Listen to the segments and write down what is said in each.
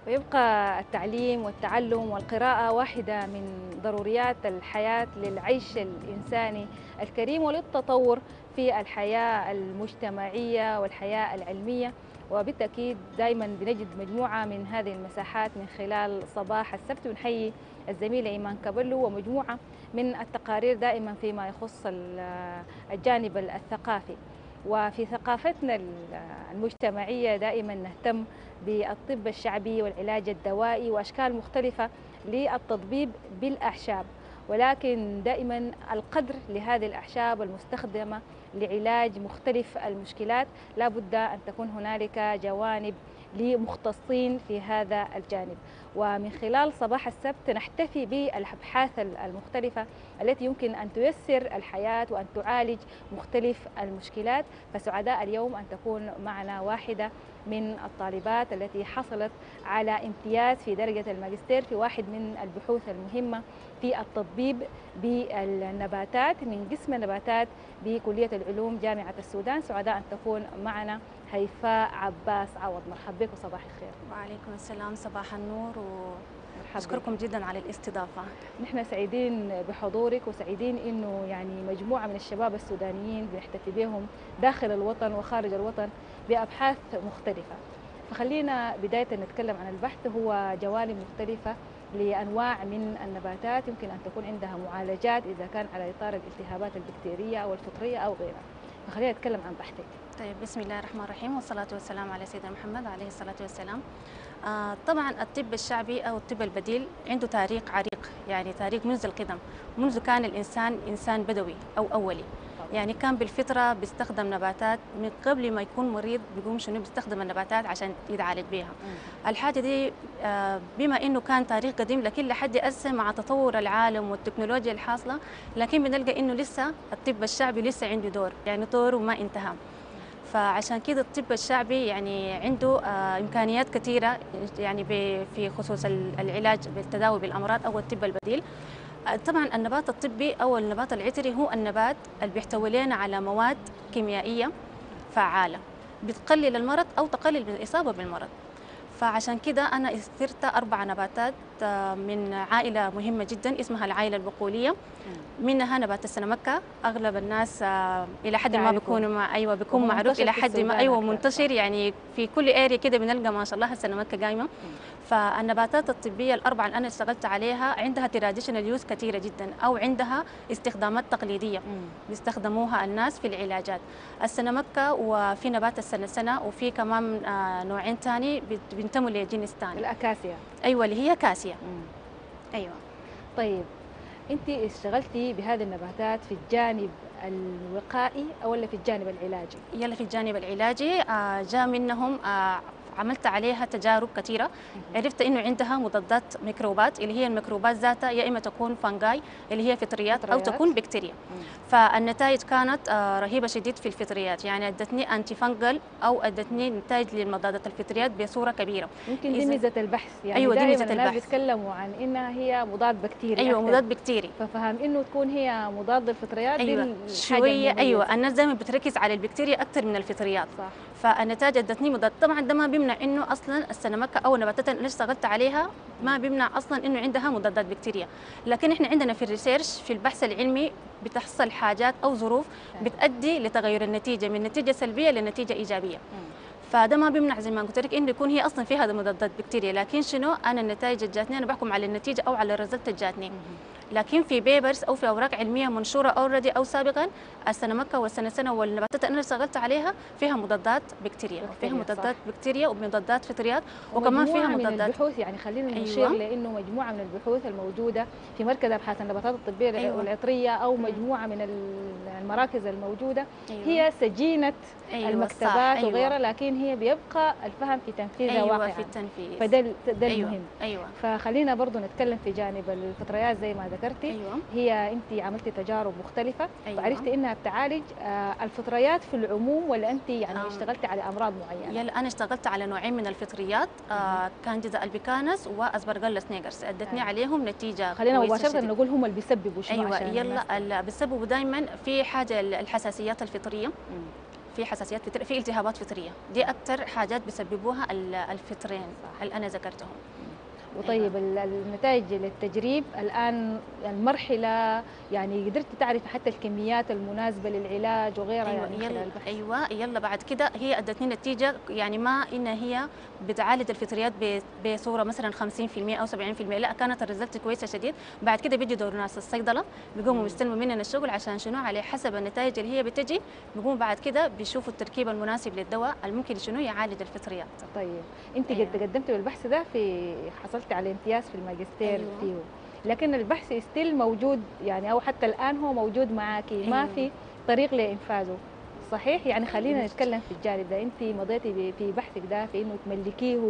ويبقى التعليم والتعلم والقراءة واحدة من ضروريات الحياة للعيش الإنساني الكريم وللتطور في الحياة المجتمعية والحياة العلمية. وبالتأكيد دائما بنجد مجموعة من هذه المساحات من خلال صباح السبت. ونحيي الزميلة إيمان كابلو ومجموعة من التقارير دائما فيما يخص الجانب الثقافي. وفي ثقافتنا المجتمعية دائما نهتم بالطب الشعبي والعلاج الدوائي وأشكال مختلفة للتطبيب بالأعشاب، ولكن دائما القدر لهذه الأعشاب المستخدمة لعلاج مختلف المشكلات لا بد أن تكون هنالك جوانب لمختصين في هذا الجانب. ومن خلال صباح السبت نحتفي بالأبحاث المختلفة التي يمكن أن تيسر الحياة وأن تعالج مختلف المشكلات. فسعداء اليوم أن تكون معنا واحدة من الطالبات التي حصلت على امتياز في درجة الماجستير في واحد من البحوث المهمة في التطبيب بالنباتات من قسم النباتات بكلية العلوم جامعة السودان. سعداء أن تكون معنا هيفاء عباس عوض. مرحبا بك وصباح الخير. وعليكم السلام، صباح النور، مرحبا. وأشكركم جدا على الاستضافة. نحن سعيدين بحضورك وسعيدين انه يعني مجموعة من الشباب السودانيين بنحتفي بهم داخل الوطن وخارج الوطن بأبحاث مختلفة. فخلينا بداية نتكلم عن البحث. هو جوانب مختلفة لأنواع من النباتات يمكن أن تكون عندها معالجات إذا كان على إطار الالتهابات البكتيرية أو الفطرية أو غيرها. فخلينا نتكلم عن بحثك. طيب، بسم الله الرحمن الرحيم، والصلاة والسلام على سيدنا محمد عليه الصلاة والسلام. طبعا الطب الشعبي أو الطب البديل عنده تاريخ عريق، يعني تاريخ منذ القدم، منذ كان الإنسان إنسان بدوي أو أولي. يعني كان بالفطرة بيستخدم نباتات من قبل ما يكون مريض، بيقوم شنو بيستخدم النباتات عشان يتعالج بها. الحاجة دي بما إنه كان تاريخ قديم، لكن لحد هسه مع تطور العالم والتكنولوجيا الحاصلة، لكن بنلقى إنه لسه الطب الشعبي لسه عنده دور، يعني دور وما انتهى. فعشان كده الطب الشعبي يعني عنده إمكانيات كثيرة، يعني في خصوص العلاج بالتداوي بالأمراض أو الطب البديل. طبعا النبات الطبي أو النبات العطري هو النبات اللي بيحتوي لنا على مواد كيميائية فعالة بتقلل المرض أو تقلل من الإصابة بالمرض. فعشان كده أنا اخترت 4 نباتات من عائلة مهمة جدا اسمها العائلة البقولية. منها نبات السنمكة، أغلب الناس إلى حد ما بيكون معروف إلى حد ما، منتشر يعني في كل اريا كده بنلقى ما شاء الله السنمكة قايمة. فالنباتات الطبية ال4 اللي أنا اشتغلت عليها عندها تراديشنال يوز كثيرة جدا، أو عندها استخدامات تقليدية بيستخدموها الناس في العلاجات. السنمكة وفي نبات السنسنة وفي كمان نوعين ثاني بينتموا لجنس ثاني، الأكاسيا. أيوة اللي هي كاسيا. أيوة. طيب أنت اشتغلتي بهذه النباتات في الجانب الوقائي أو ولا في الجانب العلاجي؟ يلا في الجانب العلاجي. جاء منهم عملت عليها تجارب كثيرة. عرفت إنه عندها مضادات ميكروبات، اللي هي الميكروبات ذاتها يا إما تكون فانجاي اللي هي فطريات أو تكون بكتيريا. فالنتائج كانت رهيبة شديد في الفطريات، يعني ادتني أنتي فانجل أو ادتني نتائج للمضادات الفطريات بصورة كبيرة. يمكن دي ميزة البحث، يعني أيوة دي ميزة الناس البحث. بيتكلموا عن إنها هي مضاد بكتيري. أيوة مضاد بكتيري. ففهم إنه تكون هي مضاد للفطريات. أيوة دي شوية. أيوة الناس دائما بتركز على البكتيريا أكثر من الفطريات. صح. فالنتائج ادتني مضاد. طبعا ده ما بيمنع انه اصلا السنمكه او النباتات اللي اشتغلت عليها ما بيمنع اصلا انه عندها مضادات بكتيريا، لكن احنا عندنا في الريسيرش في البحث العلمي بتحصل حاجات او ظروف بتؤدي لتغير النتيجه من نتيجه سلبيه لنتيجه ايجابيه. فده ما بيمنع زي ما قلت لك انه يكون هي اصلا فيها مضادات بكتيريا، لكن شنو انا النتائج اللي جاتني انا بحكم على النتيجه او على الريزلت اللي جاتني. لكن في بيبرز او في اوراق علميه منشوره اوريدي او سابقا السنمكه والسنسنه والنباتات اللي انا اشتغلت عليها فيها مضادات بكتيريا، فيها مضادات بكتيريا ومضادات فطريات، وكمان فيها مضادات من البحوث. يعني خلينا نشير لانه مجموعه من البحوث الموجوده في مركز ابحاث النباتات الطبيه والعطريه او مجموعه من المراكز الموجوده هي سجينه المكتبات وغيرها، لكن هي بيبقى الفهم في تنفيذها واقعا. في التنفيذ. فده المهم. ايوه. فخلينا برضه نتكلم في جانب الفطريات زي ما ذكرتي. هي انت عملتي تجارب مختلفه وعرفتي انها بتعالج الفطريات في العموم، ولا انت يعني اشتغلتي على امراض معينه؟ يلا انا اشتغلت على نوعين من الفطريات، كانديدا البيكانس واسبرجلس نيجرز، ادتني عليهم نتيجه. خلينا مباشره نقول هم اللي بيسببوا شنو؟ ايوه يلا اللي بيسببوا دائما في حاجه الحساسيات الفطريه. في حساسيات فطريه، في التهابات فطريه، دي اكثر حاجات بيسببوها الفطرين اللي انا ذكرتهم. وطيب النتائج للتجريب الآن المرحلة، يعني قدرت تعرف حتى الكميات المناسبة للعلاج وغيرها ايوه يعني من خلال البحث؟ ايوه يلا بعد كده هي ادتني نتيجه، يعني ما ان هي بتعالج الفطريات بصوره مثلا 50% او 70%، لا كانت الريزلت كويسه شديد. بعد كده بيجي دور ناس الصيدله بيقوموا بيستلموا مننا الشغل عشان شنو، على حسب النتائج اللي هي بتجي بيقوموا بعد كده بيشوفوا التركيب المناسب للدواء اللي ممكن شنو يعالج الفطريات. طيب انت أيوة. قد قدمت بالبحث ده، في حصلت على امتياز في الماجستير أيوة. فيه، لكن البحث ستيل موجود يعني، او حتى الان هو موجود معاكي، ما أيوة. في طريق لانفاذه، صحيح؟ يعني خلينا نتكلم في الجانب ده، انت مضيتي في بحثك ده في انه تملكيه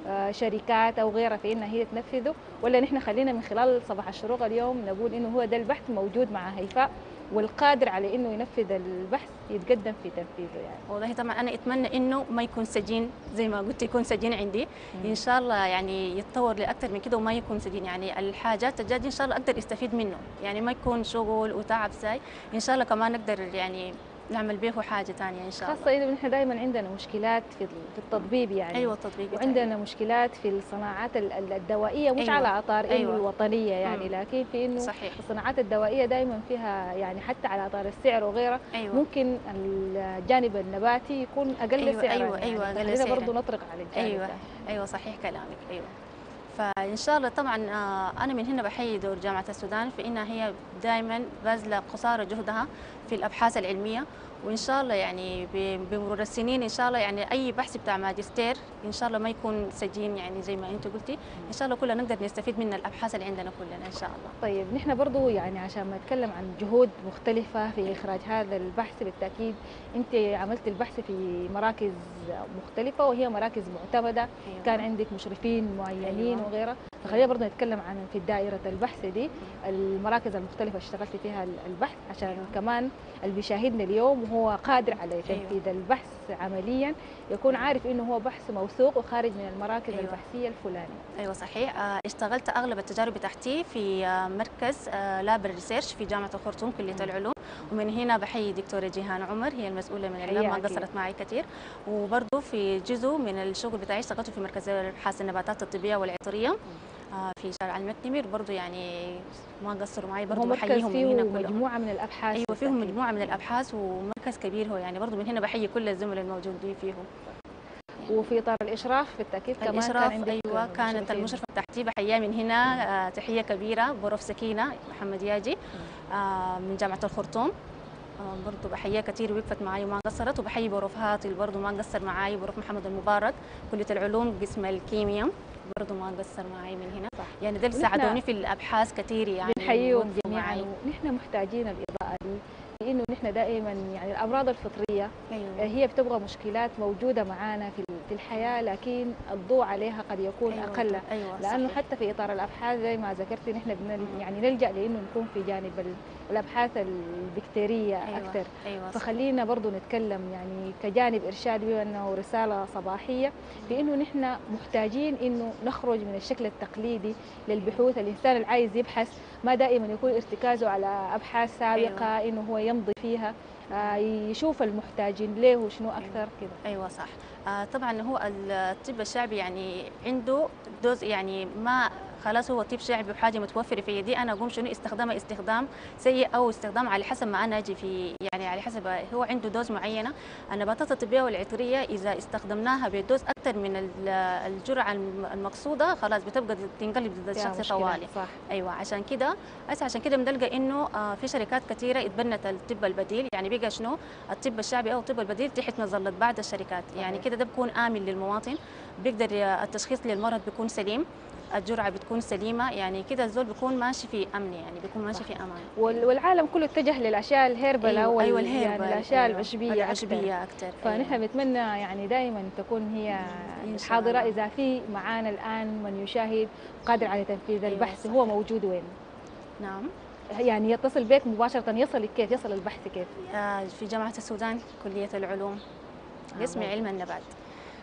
شركات او غيرها في انها هي تنفذه، ولا نحن خلينا من خلال صباح الشروق اليوم نقول انه هو ده البحث موجود مع هيفاء والقادر على انه ينفذ البحث يتقدم في تنفيذه يعني؟ والله طبعا انا اتمنى انه ما يكون سجين زي ما قلت، يكون سجين عندي ان شاء الله، يعني يتطور لاكثر من كده وما يكون سجين، يعني الحاجات الجايه ان شاء الله اقدر استفيد منه، يعني ما يكون شغل وتعب ساي، ان شاء الله كمان نقدر يعني نعمل به حاجه ثانيه ان شاء الله. خاصة إنه نحن دائما عندنا مشكلات في التطبيب يعني، ايوه التطبيق وعندنا مشكلات في الصناعات الدوائية، مش أيوة. على اطار انه أيوة. الوطنيه يعني، لكن في انه صحيح. الصناعات الدوائية دائما فيها يعني حتى على اطار السعر وغيرها، أيوة. ممكن الجانب النباتي يكون اقل أيوة. سعرا أيوة. يعني، أيوة. خلينا أقل برضه سعرا. نطرق على الجانب ايوه ده. ايوه صحيح كلامك. ايوه فان شاء الله طبعا انا من هنا بحيي دور جامعه السودان في انها هي دائما باذله قصارى جهدها في الابحاث العلميه، وان شاء الله يعني بمرور السنين ان شاء الله يعني اي بحث بتاع ماجستير ان شاء الله ما يكون سجين، يعني زي ما انت قلتي، ان شاء الله كلنا نقدر نستفيد من الابحاث اللي عندنا كلنا ان شاء الله. طيب نحن برضو يعني عشان ما نتكلم عن جهود مختلفة في إخراج هذا البحث، بالتأكيد أنت عملت البحث في مراكز مختلفة وهي مراكز معتمدة، أيوة. كان عندك مشرفين معينين أيوة. وغيرها، فخلينا برضو نتكلم عن في دائرة البحث دي المراكز المختلفة اشتغلت فيها البحث، عشان أيوة. كمان اللي بيشاهدنا اليوم وهو قادر على تنفيذ البحث عمليا يكون عارف انه هو بحث موثوق وخارج من المراكز البحثيه الفلانيه. ايوه صحيح. اشتغلت اغلب التجارب بتاعتي في مركز لاب ريسيرش في جامعه الخرطوم كليه العلوم، ومن هنا بحيي دكتوره جيهان عمر هي المسؤوله من اللاب، ما قصرت معي كثير. وبرضه في جزء من الشغل بتاعي اشتغلت في مركز ابحاث النباتات الطبيه والعطريه في شارع المكتمير، برضه يعني ما قصروا معي، برضه بحييهم من هنا كلهم. مجموعه من الابحاث. ايوه فيهم مجموعه من الابحاث ومركز كبير هو، يعني برضه من هنا بحيي كل الزملاء الموجودين فيهم. وفي اطار الاشراف بالتاكيد كمان الإشراف كان عندك ايوه كانت المشرفه بتاعتي بحييها من هنا تحيه كبيره بروف سكينه محمد ياجي من جامعه الخرطوم، برضه بحييها كثير وقفت معي وما قصرت. وبحيي بروف هاطل برضه ما قصر معي، بروف محمد المبارك كليه العلوم قسم الكيمياء برضه ما قصر معي من هنا. صح. يعني دول ساعدوني في الابحاث كثير يعني، بنحييهم جميعا. ونحن محتاجين الاضاءه دي، لانه نحن دائما يعني الامراض الفطريه هي بتبغى مشكلات موجوده معانا في الحياه، لكن الضوء عليها قد يكون اقل. لانه صحيح. حتى في اطار الابحاث زي ما ذكرتي نحن يعني نلجا لانه نكون في جانب الابحاث البكتيريه اكثر. فخلينا برضه نتكلم يعني كجانب ارشادي، بما انه رساله صباحيه في انه نحن محتاجين انه نخرج من الشكل التقليدي للبحوث. الانسان اللي عايز يبحث ما دائما يكون ارتكازه على ابحاث سابقه انه هو يمضي فيها، يشوف المحتاجين له وشنو اكثر كده. ايوه صح. طبعا هو الطب الشعبي يعني عنده دوز، يعني ما خلاص هو طب شعبي وحاجه متوفره في يدي، انا اقوم شنو استخدامها استخدام سيء او استخدام على حسب ما انا اجي في، يعني على حسب هو عنده دوز معينه. النباتات الطبيه والعطريه اذا استخدمناها بدوز اكثر من الجرعه المقصوده خلاص بتبقى تنقلب ضد الشخص طوالي. صح. ايوه عشان كده بنلقى انه في شركات كثيره اتبنت الطب البديل، يعني بقى شنو الطب الشعبي او الطب البديل تحت مظله بعض الشركات. يعني كده ده بيكون امن للمواطن، بيقدر التشخيص للمرض بيكون سليم، الجرعه بتكون سليمه، يعني كده الزول بيكون ماشي في امن، يعني بيكون ماشي في امان. والعالم كله اتجه للاشياء الهيربل او الهيربل يعني الاشياء العشبيه اكثر. فنحن بنتمنى يعني دائما تكون هي حاضره. اذا في معانا الان من يشاهد قادر على تنفيذ البحث هو موجود وين؟ نعم يعني يتصل بك مباشره، يصل كيف؟ يصل البحث كيف؟ في جامعه السودان كليه العلوم قسم علم النبات.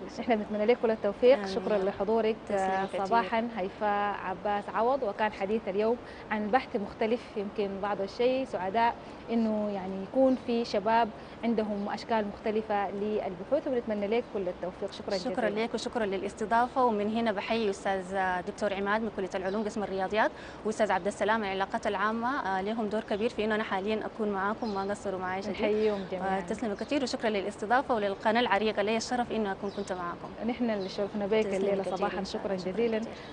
احنا بنتمنى لك كل التوفيق. آمين شكرا يا رب. لحضورك تسلمي كتير. صباحا هيفاء عباس عوض، وكان حديث اليوم عن بحث مختلف. يمكن بعض الشيء سعداء انه يعني يكون في شباب عندهم اشكال مختلفه للبحوث، وبنتمنى لك كل التوفيق. شكرا جزيلا. شكرا لك وشكرا للاستضافه، ومن هنا بحيي استاذ دكتور عماد من كليه العلوم قسم الرياضيات، واستاذ عبد السلام العلاقات العامه، لهم دور كبير في انه انا حاليا اكون معاكم، ما قصروا معي شديد. نحييهم جميعا. تسلموا كثير وشكرا للاستضافه وللقناه العريقه، لي الشرف انه اكون كنت معاكم. نحن اللي شرفنا بك الليله صباحا. شكرا جزيلا.